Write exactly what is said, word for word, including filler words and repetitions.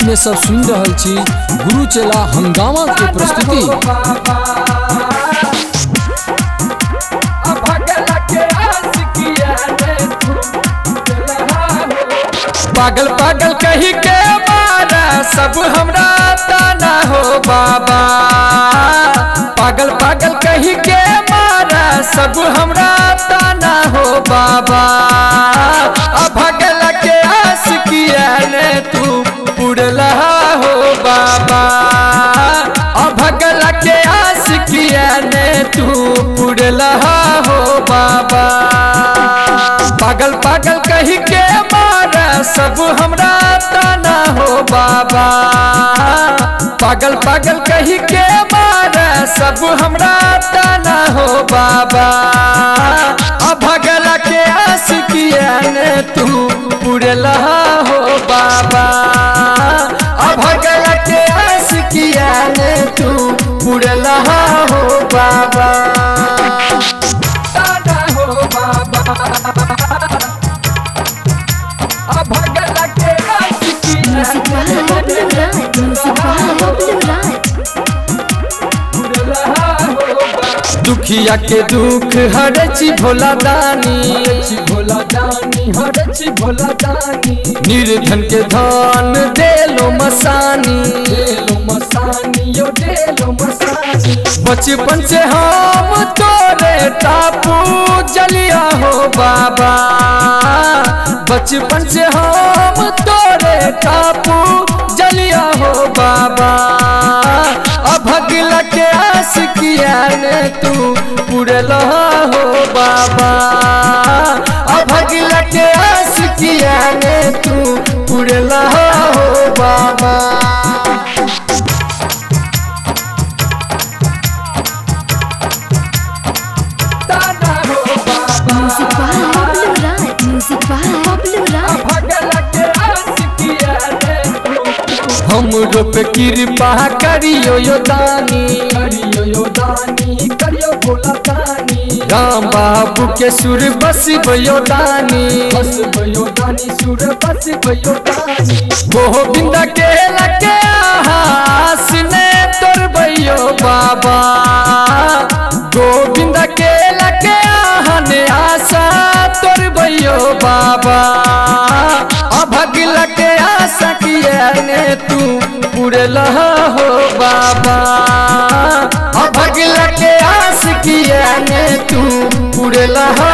में सब सुन रहल छी गुरु चेला हंगामा के प्रस्तुति। पागल पागल कही के मारा सब हमरा ताना हो बाबा, पागल पागल कही के मारा सब हमरा ताना हो बाबा। अभगल के आस किया ने तू पुरला हो बाबा, अभगल के आस किया ने तू पुरला हो बाबा। पागल पागल कही के मारा सब हमरा ताना हो बाबा, पागल पागल कही के मारा सब हमरा ताना हो बाबा। अभगल के आस किया ने तू पुरला हो बाबा, अभगल के आस किया ने तू पुरला हो बाबा। ताना हो बाबा, दुखिया के दुख हरची भोला दानी, भोला दानी हरची भोला दानी। निर्धन के धन देलो मसानी, देलो मसानी यो देलो मसानी। बचपन से हम तोरे टापू जलिया हो बाबा, बचपन से हम तोरे टापू जलिया हो बाबा। अभगल के आस किया ने तू पुरला हो बाबा, अभगल के आस किया ने तू पुरला हो बाबा। ताना हो बाबा, music by Bablu Rai, music by Bablu Rai. अभगल के आस किया ने तू हमरो पे कृपा करियो यो दानी, करियो यो दानी, करियो भोला दानी। राम बाबू के सुर बस भयो दानी, बस भयो दानी सुर बस भयो दानी। गोविंद के लगे आस ने तोर भयो बाबा, गोविंद के लगे आहने आशा तोर भयो बाबा। अभगल के आशा किया ने तू पुरला हो बाबा, अभगल के आस किया ने तू पुरला